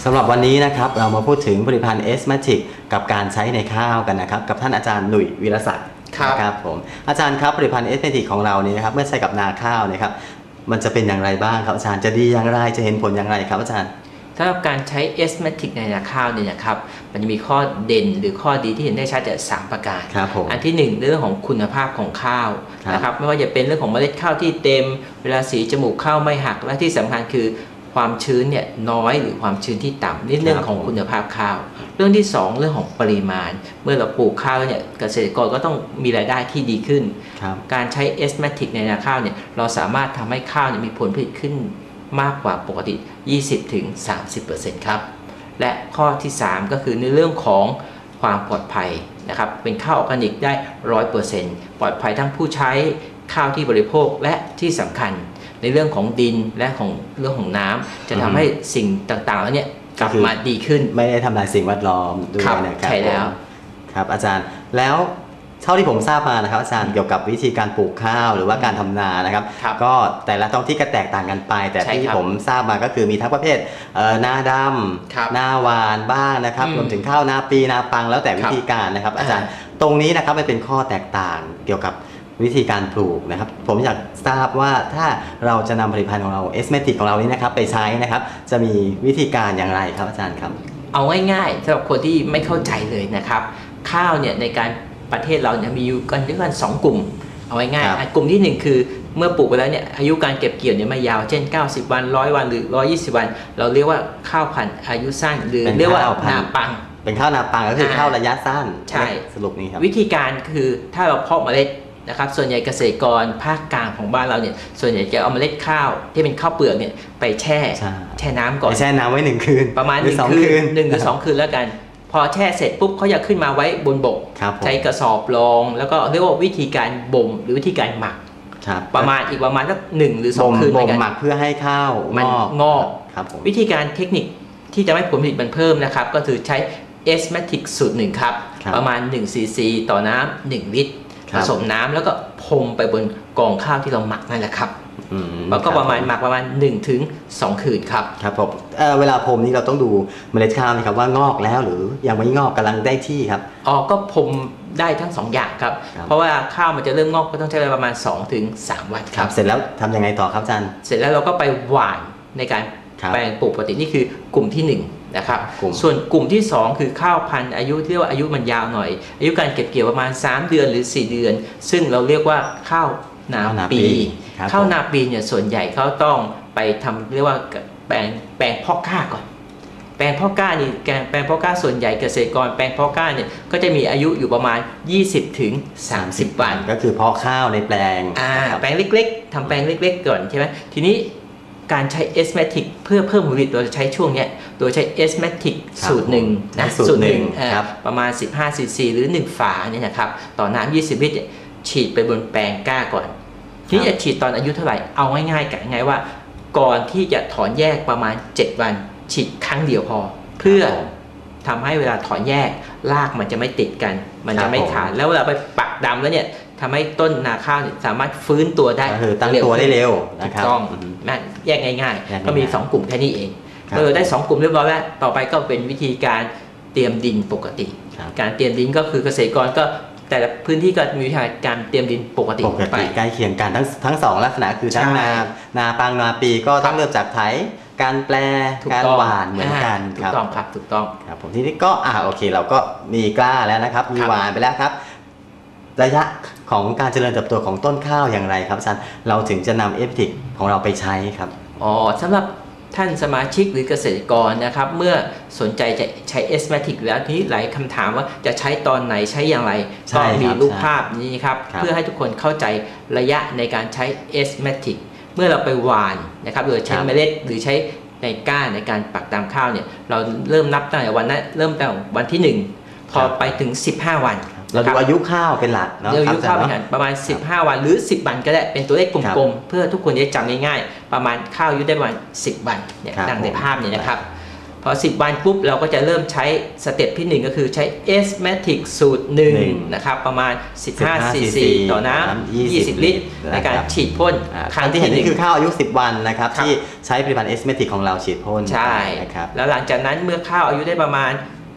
สำหรับวันนี้นะครับเรามาพูดถึงผลิตภัณฑ์ S-Matic กับการใช้ในข้าวกันนะครับกับท่านอาจารย์หนุ่ยวีรศักดิ์ครับผมอาจารย์ครับผลิตภัณฑ์ S-Matic ของเรานี่นะครับเมื่อใช้กับนาข้าวนะครับมันจะเป็นอย่างไรบ้างครับอาจารย์จะดีอย่างไรจะเห็นผลอย่างไรครับอาจารย์สำหรับการใช้ S-Matic ในนาข้าวเนี่ยนะครับมันจะมีข้อเด่นหรือข้อดีที่เห็นได้ชัดจาก3ประการอันที่1เรื่องของคุณภาพของข้าวนะครับไม่ว่าจะเป็นเรื่องของเมล็ดข้าวที่เต็มเวลาสีจมูกข้าวไม่หักและที่สำคัญคือความชื้นเนี่ยน้อยหรือความชื้นที่ต่ำนี่เรื่องของคุณภาพข้าวเรื่องที่2เรื่องของปริมาณเมื่อเราปลูกข้าวเนี่ยเกษตรกรก็ต้องมีรายได้ที่ดีขึ้นการใช้ S-Matic ในนาข้าวเนี่ยเราสามารถทำให้ข้าวมีผลผลิตขึ้นมากกว่าปกติ 20-30% ครับและข้อที่3ก็คือในเรื่องของความปลอดภัยนะครับเป็นข้าวออร์แกนิกได้ 100% ปลอดภัยทั้งผู้ใช้ข้าวที่บริโภคและที่สำคัญในเรื่องของดินและของเรื่องของน้ำจะทำให้สิ่งต่างๆแล้วเนี่ยกลับมาดีขึ้นไม่ได้ทำลายสิ่งแวดล้อมด้วยนะครับใช่แล้วครับอาจารย์แล้วเท่าที่ผมทราบมานะครับอาจารย์เกี่ยวกับวิธีการปลูกข้าวหรือว่าการทำนานะครับก็แต่ละท้องที่ก็แตกต่างกันไปแต่ที่ผมทราบมาก็คือมีทั้งประเภทนาดำนาหวานบ้างนะครับรวมถึงข้าวนาปีนาปังแล้วแต่วิธีการนะครับอาจารย์ตรงนี้นะครับมันเป็นข้อแตกต่างเกี่ยวกับวิธีการปลูกนะครับผมอยากทราบว่าถ้าเราจะนำผลิตภัณฑ์ของเรา S-Matic ของเรานี้นะครับไปใช้นะครับจะมีวิธีการอย่างไรครับอาจารย์ครับเอาง่ายๆสำหรับคนที่ไม่เข้าใจเลยนะครับข้าวเนี่ยในการประเทศเราเนี่ยมีอยู่กันด้วยกัน2กลุ่มเอาง่ายๆกลุ่มที่1คือเมื่อปลูกไปแล้วเนี่ยอายุการเก็บเกี่ยวเนี่ยไม่ยาวเช่น90วัน100วันหรือ120วันเราเรียกว่าข้าวพันธุ์อายุสั้นหรือเรียกว่านาปังเป็นข้าวนาปังก็คือข้าวระยะสั้นใช่สรุปนี้ครับวิธีการคือถ้าเราเพาะเมล็ดนะครับส่วนใหญ่เกษตรกรภาคกลางของบ้านเราเนี่ยส่วนใหญ่จะเอาเมล็ดข้าวที่เป็นข้าวเปลือกเนี่ยไปแช่น้ำก่อนแช่น้ำไว้1คืนประมาณ1 คืน1 หรือ 2 คืนแล้วกันพอแช่เสร็จปุ๊บเขาจะขึ้นมาไว้บนบกใช้กระสอบรองแล้วก็เรียกว่าวิธีการบ่มหรือวิธีการหมักประมาณสัก1 หรือ 2 คืนบ่มหมักเพื่อให้ข้าวมันงอกวิธีการเทคนิคที่จะให้ผลผลิตมันเพิ่มนะครับก็คือใช้ S-Matic สูตร 1ครับประมาณ1 cc ต่อน้ำ1 ลิตรผสมน้ำแล้วก็พรมไปบนกองข้าวที่เราหมักนั่นแหละครับแล้วก็ประมาณหมักประมาณ1 ถึง 2 คืนครับครับผมเวลาพรมนี้เราต้องดูเมล็ดข้าวนะครับว่างอกแล้วหรือยังไม่งอกกำลังได้ที่ครับก็พรมได้ทั้ง2 อย่างครับเพราะว่าข้าวมันจะเริ่มงอกก็ต้องใช้เวลาประมาณ2 ถึง 3 วันครับเสร็จแล้วทำยังไงต่อครับอาจารย์เสร็จแล้วเราก็ไปหว่านในการแปลงปลูกปกตินี่คือกลุ่มที่1นะครับส่วนกลุ่มที่2คือข้าวพันธุ์อายุที่เรียกว่าอายุมันยาวหน่อยอายุการเก็บเกี่ยวประมาณ3 เดือนหรือ4 เดือนซึ่งเราเรียกว่าข้าวนาปีข้าวนาปีเนี่ยส่วนใหญ่เขาต้องไปทำเรียกว่าแปลงเพาะกล้าก่อนแปลงเพาะกล้านี่แปลงเพาะกล้าส่วนใหญ่เกษตรกรแปลงเพาะกล้าเนี่ยก็จะมีอายุอยู่ประมาณ20 ถึง 30 วันก็คือเพาะข้าวในแปลงแปลงเล็กๆทำแปลงเล็กๆก่อนใช่ไหมทีนี้การใช้ S-Matic เพื่อเพิ่มผลผลิตเราจะใช้ช่วงนี้โดยใช้ S-Matic สูตร 1นะสูตร 1ประมาณ15 cc หรือ1 ฝาเนี่ยนะครับต่อน้ำ20 ลิตรฉีดไปบนแปลงกล้าก่อนที่จะฉีดตอนอายุเท่าไหร่เอาง่ายๆกันง่ายว่าก่อนที่จะถอนแยกประมาณ7 วันฉีดครั้งเดียวพอเพื่อทำให้เวลาถอนแยกรากมันจะไม่ติดกันมันจะไม่ขาดแล้วเวลาไปปักดำแล้วเนี่ยทำให้ต้นนาข้าวสามารถฟื้นตัวได้ตั้งตัวได้เร็วนะครับต้องนั่นแยกง่ายๆก็มี2 กลุ่มแค่นี้เองได้2 กลุ่มเรียบร้อยแล้วต่อไปก็เป็นวิธีการเตรียมดินปกติการเตรียมดินก็คือเกษตรกรก็แต่ละพื้นที่ก็มีวิธีการเตรียมดินปกติไปใกล้เคียงกันทั้ง2ลักษณะคือทั้งนาปังนาปีก็ต้องเริ่มจากไถการแปลการหว่านเหมือนกันถูกต้องครับถูกต้องครับผมทีนี้ก็โอเคเราก็มีกล้าแล้วนะครับมีหว่านไปแล้วครับระยะของการเจริญเติบโตของต้นข้าวอย่างไรครับอาจารย์เราถึงจะนำ S-Matic ของเราไปใช้ครับสำหรับท่านสมาชิกหรือเกษตรกรนะครับเมื่อสนใจจะใช้ S-Matic แล้วทีนี้หลายคำถามว่าจะใช้ตอนไหนใช้อย่างไรก็มีรูปภาพนี้ครับเพื่อให้ทุกคนเข้าใจระยะในการใช้ S-Matic เมื่อเราไปหว่านนะครับโดยใช้เมล็ดหรือใช้ในก้านในการปักตามข้าวเนี่ยเราเริ่มนับตั้งแต่วันนั้นเริ่มตั้งวันที่1พอไปถึง15 วันเราดูอายุข้าวเป็นหลักเนาะอายุข้าวเป็นหลักประมาณ15 วันหรือ10 วันก็ได้เป็นตัวเลขกลมๆเพื่อทุกคนจะจำง่ายๆประมาณข้าวอายุได้ประมาณ10 วันเนี่ยดังในภาพนี้นะครับพพอ10 วันปุ๊บเราก็จะเริ่มใช้สเต็ปที่ 1 ก็คือใช้ S-Matic สูตร1นะครับประมาณ15 cc ต่อน้ำ20 ลิตรในการฉีดพ่นครั้งที่เห็นนี่คือข้าวอายุ10 วันนะครับที่ใช้ผลิตภัณฑ์ S-Matic ของเราฉีดพ่นใช่นะครับแล้วหลังจากนั้นเมื่อข้าวอายุได้ประมาณ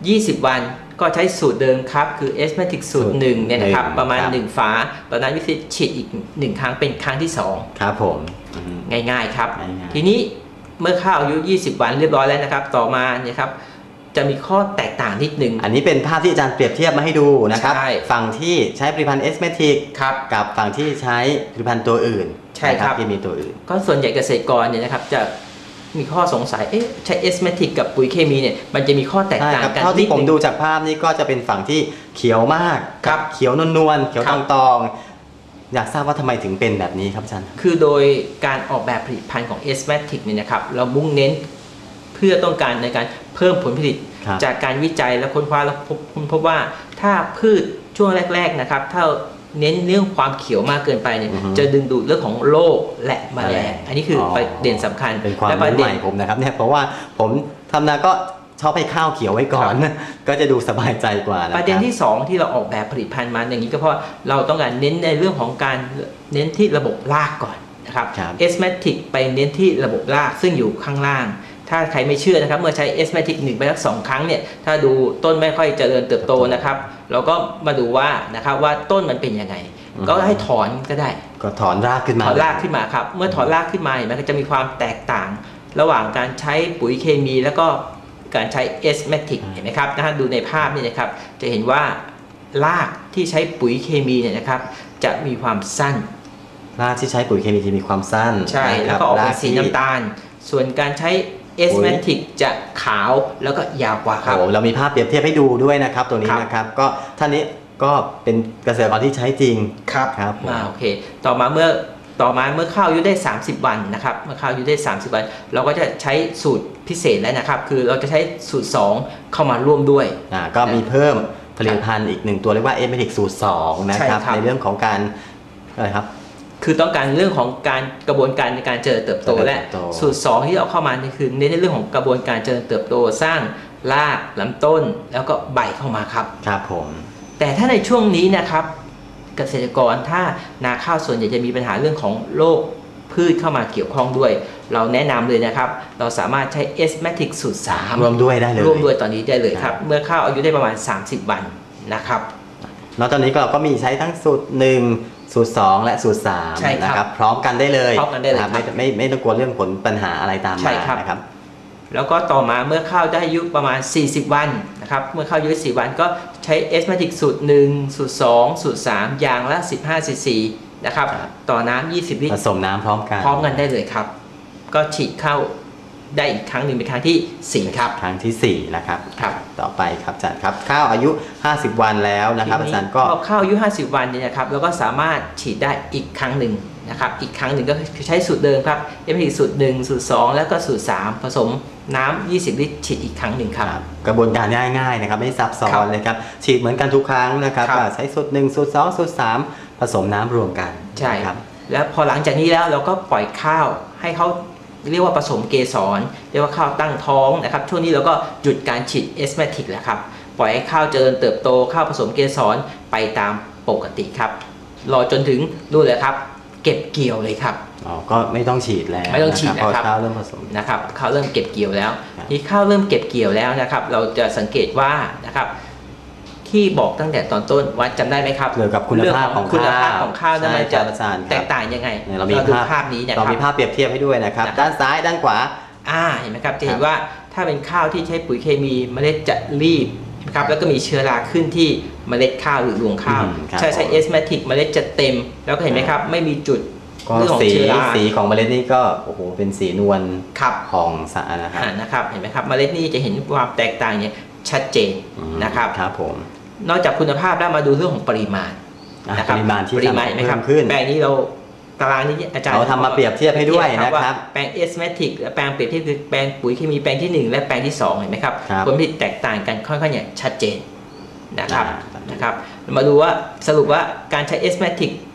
20 วันก็ใช้สูตรเดิมครับคือ S-Matic สูตร1เนี่ยนะครับประมาณ1ฝาตอนนั้นวิธีฉีดอีก1ครั้งเป็นครั้งที่2 ครับผมง่ายๆครับทีนี้เมื่อข้าวอายุ20 วันเรียบร้อยแล้วนะครับต่อมาเนี่ยครับจะมีข้อแตกต่างนิดนึงอันนี้เป็นภาพที่อาจารย์เปรียบเทียบมาให้ดูนะครับฝั่งที่ใช้ผลิตภัณฑ์ S-Matic กับฝั่งที่ใช้ผลิตภัณฑ์ตัวอื่นใช่ครับที่มีตัวอื่นก็ส่วนใหญ่เกษตรกรเนี่ยนะครับจะมีข้อสงสัยใช้ S-Matic กับปุ๋ยเคมีเนี่ยมันจะมีข้อแตกต่างกันเท่าที่ผมดูจากภาพนี้ก็จะเป็นฝั่งที่เขียวมากครับเขียวนวลๆเขียวตองๆอยากทราบว่าทำไมถึงเป็นแบบนี้ครับอาจารย์คือโดยการออกแบบผลิตภัณฑ์ของ S-Matic เนี่ยนะครับเรามุ่งเน้นเพื่อต้องการในการเพิ่มผลผลิตจากการวิจัยและค้นคว้าแล้วพบว่าถ้าพืชช่วงแรกๆนะครับถ้าเน้นเรื่องความเขียวมากเกินไปเนี่ยจะดึงดูดเรื่องของโรคและแมลงอันนี้คือประเด็นสำคัญเป็นความรู้ใหม่ผมนะครับเนี่ยเพราะว่าผมทำนาก็ชอบให้ข้าวเขียวไว้ก่อนก็จะดูสบายใจกว่าประเด็นที่2ที่เราออกแบบผลิตภัณฑ์มาอย่างนี้ก็เพราะเราต้องการเน้นในเรื่องของการเน้นที่ระบบรากก่อนนะครับ S-Matic ไปเน้นที่ระบบรากซึ่งอยู่ข้างล่างถ้าใครไม่เชื่อนะครับเมื่อใช้ S-Matic 1 ไปสัก 2 ครั้งเนี่ยถ้าดูต้นไม่ค่อยเจริญเติบโตนะครับเราก็มาดูว่านะครับว่าต้นมันเป็นยังไงก็ให้ถอนก็ได้ก็ถอนรากขึ้นมาถอนรากขึ้นมาครับเมื่อถอนรากขึ้นมาเห็นไหมก็จะมีความแตกต่างระหว่างการใช้ปุ๋ยเคมีแล้วก็การใช้ S-Matic เห็นไหมครับถ้าดูในภาพนี่นะครับจะเห็นว่ารากที่ใช้ปุ๋ยเคมีเนี่ยนะครับจะมีความสั้นรากที่ใช้ปุ๋ยเคมีจะมีความสั้นใช่แล้วก็ออกเป็นสีน้ำตาลส่วนการใช้ S-Matic จะขาวแล้วก็ยาวกว่าครับเรามีภาพเปรียบเทียบให้ดูด้วยนะครับตัวนี้นะครับก็ท่านนี้ก็เป็นเกษตรกรที่ใช้จริงครับโอเคต่อมาเมื่อข้าวอายุได้30 วันนะครับเมื่อข้าวอายุได้30 วันเราก็จะใช้สูตรพิเศษแล้วนะครับคือเราจะใช้สูตร2เข้ามาร่วมด้วยก็มีเพิ่มผลิตภัณฑ์อีก1ตัวเรียกว่า S-Matic สูตร2นะครับในเรื่องของการอะไรครับคือต้องการเรื่องของการกระบวนการในการเจริญเติบโตและสูตร2ที่เอาเข้ามานี่คือในเรื่องของกระบวนการเจริญเติบโตสร้างรากลำต้นแล้วก็ใบเข้ามาครับครับผมแต่ถ้าในช่วงนี้นะครับเกษตรกรถ้านาข้าวส่วนใหญ่จะมีปัญหาเรื่องของโรคพืชเข้ามาเกี่ยวข้องด้วยเราแนะนำเลยนะครับเราสามารถใช้ S-Matic สูตร3 ร่วมด้วยได้เลยร่วมด้วยตอนนี้ได้เลยครับเมื่อข้าวอายุได้ประมาณ30 วันนะครับแล้วตอนนี้เราก็มีใช้ทั้งสูตร1สูตร2และสูตร3นะครับพร้อมกันได้เลยไม่ต้องกลัวเรื่องผลปัญหาอะไรตามมานะครับแล้วก็ต่อมาเมื่อข้าวได้อายุประมาณ40 วันนะครับเมื่อข้าวอายุ40 วันก็ใช้ S-Matic สูตร1สูตร2สูตร3อย่างละ15 cc นะครับต่อน้ำ20 ลิตรผสมน้ำพร้อมกันได้เลยครับก็ฉีดเข้าได้อีกครั้งหนึ่งเป็นครั้งที่4ครับครั้งที่4นะครับต่อไปครับอาจารย์ครับข้าวอายุ50 วันแล้วนะครับอาจารย์ก็ข้าวอายุ50 วันเนี่ยนะครับเราก็สามารถฉีดได้อีกครั้งหนึ่งนะครับอีกครั้งหนึ่งก็คือใช้สูตรเดิมครับ S-Matic สูตร1สูตร2แล้วก็สูตร3ผสมน้ำ20 ลิตรฉีดอีกครั้งหนึ่งครับกระบวนการง่ายๆนะครับไม่ซับซ้อนเลยครับฉีดเหมือนกันทุกครั้งนะครับใช้สูตร1สูตร2สูตร3ผสมน้ำรวมกันใช่ครับแล้วพอหลังจากนี้แล้วเราก็ปล่อยข้าวให้เขาเรียกว่าผสมเกสรเรียกว่าข้าวตั้งท้องนะครับช่วงนี้เราก็หยุดการฉีด S-Matic แล้วครับปล่อยให้ข้าวเจริญเติบโตข้าวผสมเกสรไปตามปกติครับรอจนถึงนู่นเลยครับเก็บเกี่ยวเลยครับก็ไม่ต้องฉีดแล้วไม่ต้องฉีดนะครับข้าวเริ่มผสมนะครับข้าวเริ่มเก็บเกี่ยวแล้วนี่ข้าวเริ่มเก็บเกี่ยวแล้วนะครับเราจะสังเกตว่านะครับที่บอกตั้งแต่ตอนต้นว่าจำได้ไหมครับเกี่ยวกับคุณภาพของข้าวนั้นมันจะแตกต่างยังไงเราดูภาพนี้นะครับเรามีภาพเปรียบเทียบให้ด้วยนะครับด้านซ้ายด้านขวาเห็นไหมครับจะเห็นว่าถ้าเป็นข้าวที่ใช้ปุ๋ยเคมีเมล็ดจะรีบนะครับแล้วก็มีเชื้อราขึ้นที่เมล็ดข้าวหรือรวงข้าวใช้ S-Matic เมล็ดจะเต็มแล้วก็เห็นไหมครับไม่มีจุดเรื่องของเชื้อราสีของเมล็ดนี่ก็โอ้โหเป็นสีนวลของสารนะครับเห็นไหมครับเมล็ดนี่จะเห็นความแตกต่างเนี่ยชัดเจนนะครับครับผมนอกจากคุณภาพแล้วมาดูเรื่องของปริมาณนะครับปริมาณที่ไหมครับแปลงนี้เราตารางนี้อาจารย์เราทำมาเปรียบเทียบให้ด้วยนะครับแปลง S-Matic และแปลงเปรียบเทียบคือแปลงปุ๋ยเคมีแปลงที่1และแปลงที่2เห็นไหมครับผลผลิตแตกต่างกันค่อนข้างอย่างชัดเจนนะครับมาดูว่าสรุปว่าการใช้ S-Matic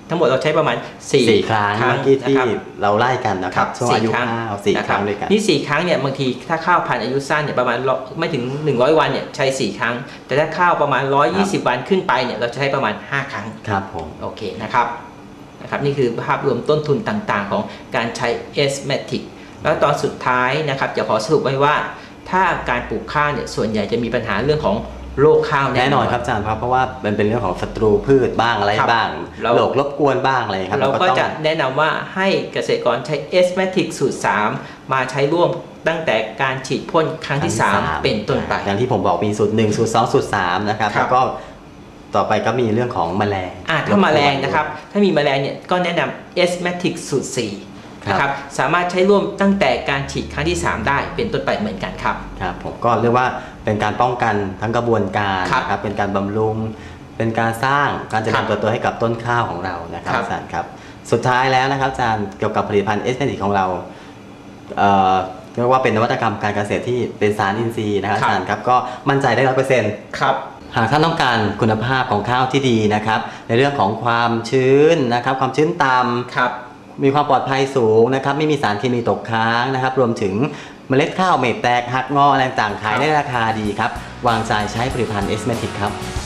ทั้งหมดเราใช้ประมาณ 4 ครั้งเมื่อกี้ที่เราไล่กันนะครับช่วงอายุข้าว4 ครั้งด้วยกันนี่4 ครั้งเนี่ยบางทีถ้าข้าวพันธุ์อายุสั้นเนี่ยประมาณไม่ถึง100 วันเนี่ยใช้4 ครั้งแต่ถ้าข้าวประมาณ120 วันขึ้นไปเนี่ยเราจะใช้ประมาณ5 ครั้งครับผมโอเคนะครับนี่คือภาพรวมต้นทุนต่างๆของการใช้ S-Matic แล้วตอนสุดท้ายนะครับจะขอสรุปไว้ว่าถ้าการปลูกข้าวเนี่ยส่วนใหญ่จะมีปัญหาเรื่องของโรคข้าวแน่นอนครับอาจารย์เพราะว่ามันเป็นเรื่องของศัตรูพืชบ้างอะไรบ้างโรครบกวนบ้างอะไรครับเราก็จะแนะนำว่าให้เกษตรกรใช้ S-Matic สูตร 3 มาใช้ร่วมตั้งแต่การฉีดพ่นครั้งที่ 3 เป็นต้นไปอย่างที่ผมบอกมีสูตร 1 สูตร 2 สูตร 3นะครับแล้วก็ต่อไปก็มีเรื่องของแมลงถ้าแมลงนะครับถ้ามีแมลงเนี่ยก็แนะนำ S-Matic สูตร 4นะครับสามารถใช้ร่วมตั้งแต่การฉีดครั้งที่ 3 ได้เป็นต้นไปเหมือนกันครับครับผมก็เรียกว่าเป็นการป้องกันทั้งกระบวนการครับเป็นการบำรุงเป็นการสร้างการเจริญเติบโตให้กับต้นข้าวของเรานะครับอาจารย์ครับสุดท้ายแล้วนะครับอาจารย์เกี่ยวกับผลิตภัณฑ์ S-Matic ของเราเรียกว่าเป็นนวัตกรรมการเกษตรที่เป็นสารอินทรีย์นะครับอาจารย์ครับก็มั่นใจได้ 100% ครับหากท่านต้องการคุณภาพของข้าวที่ดีนะครับในเรื่องของความชื้นนะครับความชื้นต่ำมีความปลอดภัยสูงนะครับไม่มีสารเคมีตกค้างนะครับรวมถึงเมล็ดข้าวไม่แตกหักงออะไรต่างขายได้ราคาดีครับวางใจใช้ผลิตภัณฑ์ S-Matic ครับ